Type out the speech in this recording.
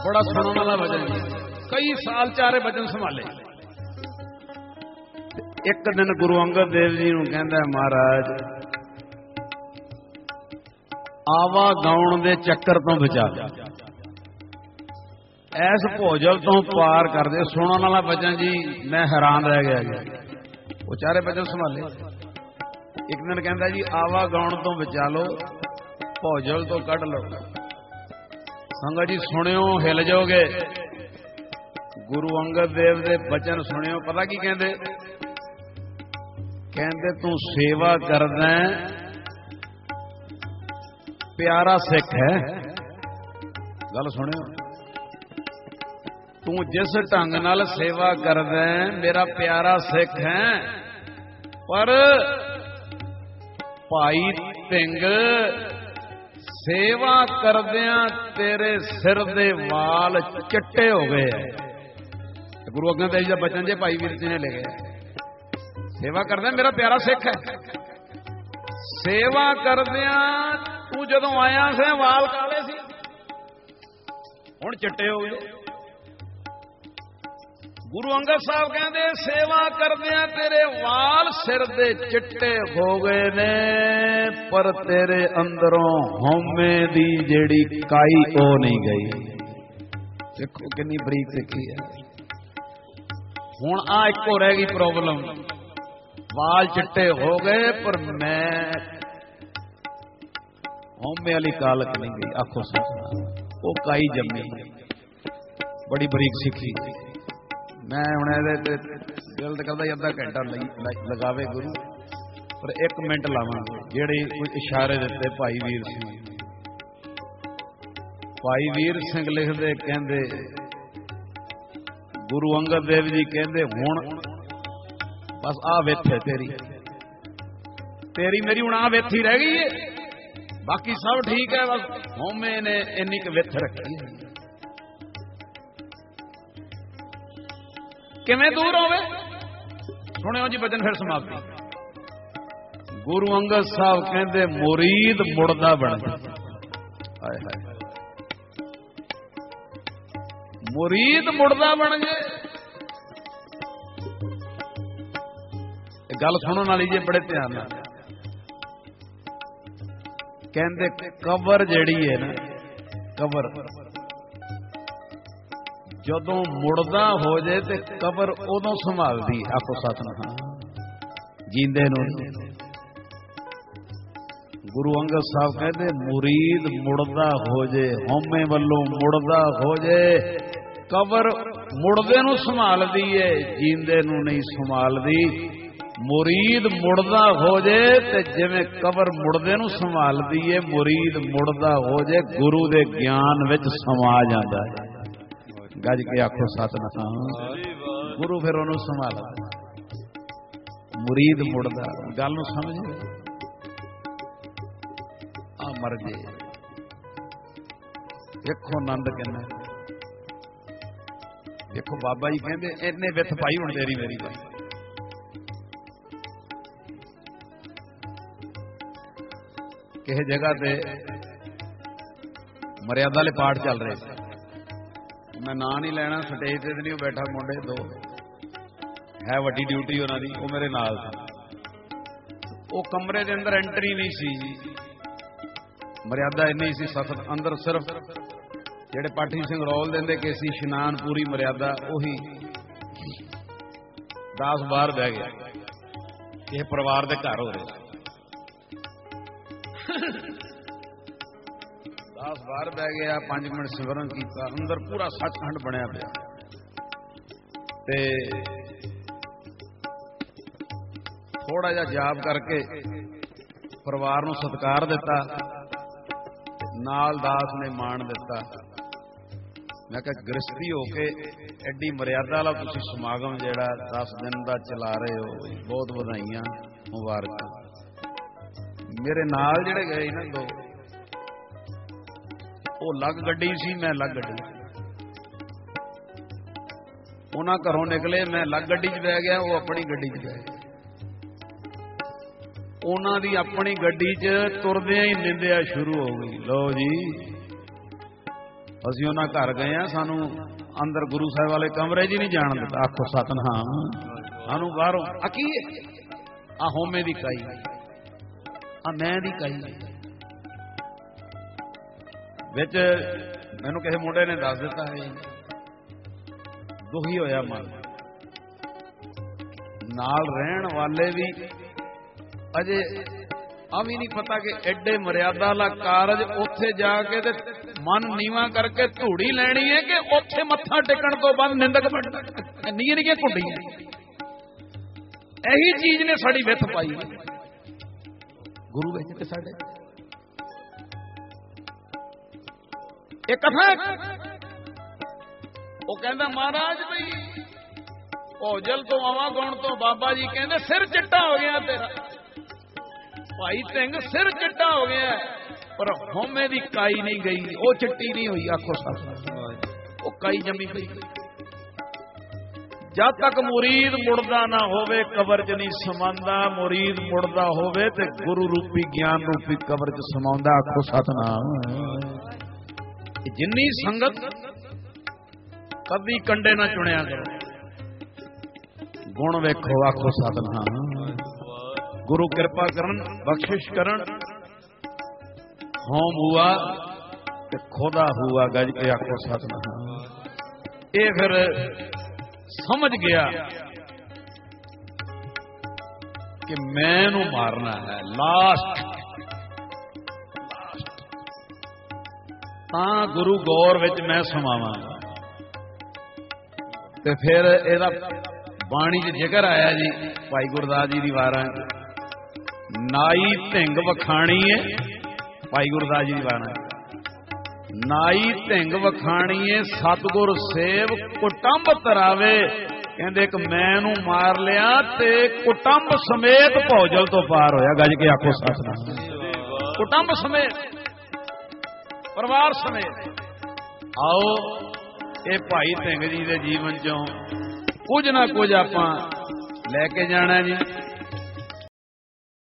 बड़ा सुनने वाला भजन जी, कई साल चारे भजन संभाले। एक दिन गुरु अंगद देव जी नूं कहंदा महाराज आवा गाउण दे चक्कर तो बचा, ऐस भोजल तो पार कर दे। सुनने वाला भजन जी मैं हैरान रह गया जी, वो चारे भजन संभाले। एक दिन कहंदा जी आवा गाउण तो बचा लो, भोजल तो कढ़ लो। संगत जी सुनियो हिल जाओगे। गुरु अंगद देव दे बचन सुनियो, पता की कहंदे? कहंदे तू सेवा करदा प्यारा सिख है। गल सुनियो, तू जिस ढंग नाल सेवा करदा मेरा प्यारा सिख है, पर भाई धिंग सेवा करदियां तेरे सिर दे वाल चिट्टे हो गए। गुरु अंगद देव जी का बचन जे भाई वीर जी ने लिखे, सेवा करदे मेरा प्यारा सिख है, सेवा करदियां तू जदों आया से वाल काले सी, हुण चिट्टे हो गए। गुरु अंगद साहब कहते सेवा करदियां तेरे वाल सिर दे चिट्टे हो गए ने, पर तेरे अंदरों हौमे दी जेड़ी काई ओ नहीं गई। देखो कितनी बरीक सिक्खी है। हुण आ एक हो रह गई प्रॉब्लम, वाल चिट्टे हो गए पर मैं हौमे वाली कालक नहीं गई। आखो सच वो काई जमी, बड़ी बरीक सिक्खी। मैं हुण दिल करदा अद्धा घंटा लगावे गुरु, पर 1 मिनट लावांगे। जेड़े कुछ इशारे दिते भाई वीर सिंह, भाई वीर सिंह लिखदे कहंदे गुरु अंगद देव जी कहंदे हुण बस आ विथ है तेरी मेरी हुण आ विथ ही रह गई है, बाकी सब ठीक है, बस होमे ने इन्नी क विथ रखी है। किवें दूर होवे? सुनियो जी भजन फिर समाप्ति। गुरु अंगद साहब कहंदे मुरीद मुड़दा बन। हाय हाय, मुरीद मुड़दा बन गए। गल सुनने वाली जी बड़े ध्यान नाल। कहंदे कबर जेड़ी है ना, कबर जदों मुड़दा हो जाए तो कबर उदों संभालदी। आखो सतनाम, जींदे नूं। गुरु अंगद साहब कहते मुरीद मुड़दा हो जाए, हौमे वल्लों मुड़दा हो जाए, कबर मुड़दे नूं संभालदी है, जींदे नूं नहीं संभालदी। मुरीद मुड़दा हो जाए ते जिवें कबर मुड़दे नूं संभालदी है, मुरीद मुड़दा हो जाए गुरु दे ज्ञान विच समा जांदा है। गज के आखो सतनाम। गुरु फिर उन्होंने संभाला। मुरीद मुड़दा, गल नूं समझ आ मर गए। देखो नंद किन्ना, देखो बाबा जी कहते इन्ने विथ पाई हुण तेरी मेरी। किसी जगह पे मर्यादा वाले पाठ चल रहे थे, मैं ना नहीं लेना, स्टेज से नहीं बैठा, मुंडे 2 है वड्डी ड्यूटी उन्होंने, वो मेरे नाल थे। वो कमरे के अंदर एंट्री नहीं सी, मर्यादा इन्नी सी सख्त। अंदर सिर्फ जेड़े पाठी सिंह रौल देंदे कि सी इशनान पूरी मर्यादा, उही दास बाहर बह गया। किसी परिवार के घर हो रहे, दास बाहर बह गया, 5 मिनट सिमरन किया, अंदर पूरा सचखंड बनया पिया। ते थोड़ा जा जाप करके परिवार नूं सत्कार दिता, नाल दास ने मान दिता। मैं कहा गृहस्थी होके एडी मर्यादा वाला तुसीं समागम जिहड़ा 10 दिन का चला रहे हो, बहुत बधाइयां मुबारक। मेरे नाल जिहड़े गए ना 2, वो लग गड्डी सी, मैं लग गड्डी। उन्हां घरों निकले, मैं लग गड्डी च बह गया, वो अपनी गड्डी च बह गए। उन्हां दी अपनी गड्डी च तुरदियां ही निंदिया शुरू हो गई। लो जी ਅਸੀਂ ਉਹਨਾਂ ਘਰ ਗਏ ਆ, ਸਾਨੂੰ ਅੰਦਰ ਗੁਰੂ ਸਾਹਿਬ ਵਾਲੇ ਕਮਰੇ 'ਚ ਹੀ ਨਹੀਂ ਜਾਣ ਦਿੱਤਾ। ਆਖੋ ਸਤਨਾਮ। ਸਾਨੂੰ ਬਾਹਰੋਂ ਆ ਕੀ ਆ ਹੋਮੇ ਦੀ ਕਾਈ, ਆ ਮੈਂ ਦੀ ਕਾਈ ਵਿੱਚ ਮੈਨੂੰ ਕਿਸੇ ਮੁੰਡੇ ਨੇ ਦੱਸ ਦਿੱਤਾ ਹੈ। ਦੁਖੀ ਹੋਇਆ ਮਨ। ਨਾਲ ਰਹਿਣ ਵਾਲੇ ਵੀ ਅਜੇ ਆ ਵੀ ਨਹੀਂ ਪਤਾ ਕਿ ਐਡੇ ਮਰਿਆਦਾ ਵਾਲਾ ਕਾਰਜ ਉੱਥੇ ਜਾ ਕੇ ਤੇ ਮਨ ਨੀਵਾਂ ਕਰਕੇ ਧੂੜੀ ਲੈਣੀ ਹੈ ਕਿ ਉੱਥੇ ਮੱਥਾ ਟੇਕਣ ਤੋਂ ਬਾਅਦ ਨਿੰਦਕ ਬਣਨਾ। ਨੀਆਂ ਨੀਆਂ ਘੁੰਡੀਆਂ ਇਹੀ ਚੀਜ਼ ਨੇ ਸਾਡੀ ਵਿੱਥ ਪਾਈ ਗੁਰੂ ਵਿੱਚ ਤੇ ਸਾਡੇ। ਇਹ ਕਥਾ ਉਹ ਕਹਿੰਦਾ ਮਹਾਰਾਜ ਬਈ ਭੋਜਲ ਤੋਂ ਆਵਾਗੁਣ ਤੋਂ ਬਾਬਾ ਜੀ ਕਹਿੰਦੇ ਸਿਰ ਚਿੱਟਾ ਹੋ ਗਿਆ ਤੇਰਾ। ਭਾਈ ਸਿੰਘ ਸਿਰ ਚਿੱਟਾ ਹੋ ਗਿਆ, ਪਰ ਹੋਮੇ ਦੀ ਕਾਈ ਨਹੀਂ ਗਈ, ਉਹ ਚਿੱਟੀ ਨਹੀਂ ਹੋਈ। ਆਖੋ ਸਤਿ, ਉਹ ਕਾਈ ਜੰਮੀ ਪਈ। ਜਦ ਤੱਕ ਮੁਰੀਦ ਮੁੜਦਾ ਨਾ ਹੋਵੇ ਕਬਰ 'ਚ ਨਹੀਂ ਸਮਾਉਂਦਾ। ਮੁਰੀਦ ਮੁੜਦਾ ਹੋਵੇ ਤੇ ਗੁਰੂ ਰੂਪੀ ਗਿਆਨ ਰੂਪੀ ਕਬਰ 'ਚ ਸਮਾਉਂਦਾ। ਆਖੋ ਸਤਿਨਾਮ। ਜਿੰਨੀ ਸੰਗਤ ਕਦੀ ਕੰਡੇ ਨਾ ਚੁਣਿਆ ਕਰੋ, ਗੁਣ ਵੇਖੋ। ਆਖੋ ਸਤਿਨਾਮ। गुरु कृपा करन, बख्शिश करन। होम हुआ ते खुदा हुआ। गज के आखो सतनाम। ये फिर समझ गया कि मैनू मारना है लास्ट। हाँ गुरु गौर विच मैं समावांगा। ते फिर एदा बाणी च जिक्र आया जी भाई गुरदास जी दी वारां नाई धिंग वखाणीए। भाई गुरदास जी दी वारां नाई धिंग वखाणीए सतगुर सेव कुटुंब तरावे। कहंदे एक मैनू मार लिया ते कुटुंब समेत भौजल तो पार होया। गज के आखो सतनाम। कुटुंब समेत, परिवार समेत। आओ ये भाई धिंग जी दे जीवन चों कुछ ना कुछ आपां लैके जाना जी।